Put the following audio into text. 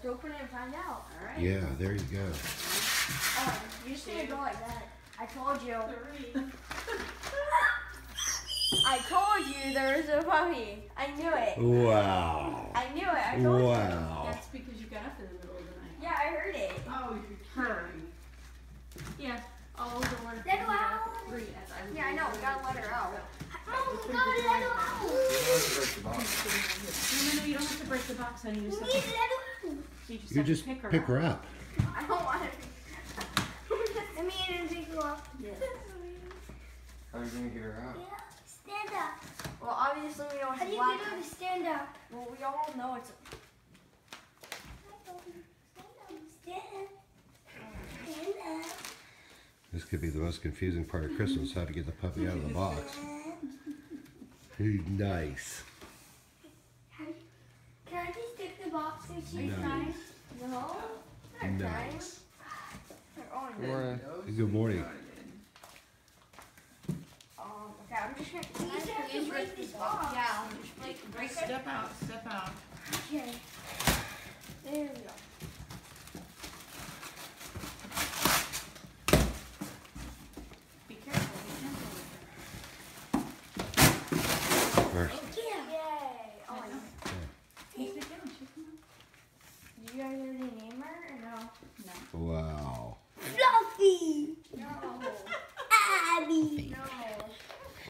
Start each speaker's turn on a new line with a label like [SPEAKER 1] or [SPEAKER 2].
[SPEAKER 1] just open it and find out.
[SPEAKER 2] All right.
[SPEAKER 3] Yeah, there you go.
[SPEAKER 1] Oh, you just need to go like that. I told you.
[SPEAKER 2] 3.
[SPEAKER 1] I told you there was a puppy. I knew it.
[SPEAKER 3] Wow.
[SPEAKER 1] I knew it. I told you.
[SPEAKER 3] Wow.
[SPEAKER 2] That's because you got up in the middle of the night.
[SPEAKER 1] Yeah, I heard it.
[SPEAKER 2] Oh, you heard. Yeah. All the one.
[SPEAKER 1] Let her out.
[SPEAKER 2] 3.
[SPEAKER 1] Yeah, I know. We gotta let her out.
[SPEAKER 4] Oh, we gotta let her out.
[SPEAKER 2] No, you don't have to break the box, honey. You just have to,
[SPEAKER 3] You just
[SPEAKER 2] pick her
[SPEAKER 3] pick
[SPEAKER 2] up.
[SPEAKER 3] her up.
[SPEAKER 1] I don't want to.
[SPEAKER 4] Let me in and pick her up.
[SPEAKER 2] Yeah.
[SPEAKER 5] How are you gonna get her out?
[SPEAKER 4] Yeah, stand up.
[SPEAKER 1] Well, obviously we know it's
[SPEAKER 4] How do you
[SPEAKER 1] black.
[SPEAKER 4] get her to stand up?
[SPEAKER 1] Well, we all know it's.
[SPEAKER 4] Stand up.
[SPEAKER 3] This could be the most confusing part of Christmas, how to get the puppy out of the box. Nice.
[SPEAKER 4] Can I just stick the box so she
[SPEAKER 3] Nice.
[SPEAKER 1] No. They're trying.
[SPEAKER 3] Nice.
[SPEAKER 1] They're on
[SPEAKER 5] Good morning.
[SPEAKER 3] Good morning.
[SPEAKER 1] Okay, I'm just gonna.
[SPEAKER 4] We just have to break this box.
[SPEAKER 1] Yeah, I'm just break it.
[SPEAKER 2] Step out. Step out.
[SPEAKER 4] Okay.
[SPEAKER 1] There we go.
[SPEAKER 2] Be careful. Be careful with
[SPEAKER 3] First.
[SPEAKER 4] Yeah.
[SPEAKER 1] Yay! Oh,
[SPEAKER 2] her.
[SPEAKER 1] my.
[SPEAKER 2] Sit down. She'll come
[SPEAKER 1] Did you guys already name her or no?
[SPEAKER 2] out. No.
[SPEAKER 3] Wow.
[SPEAKER 4] Fluffy.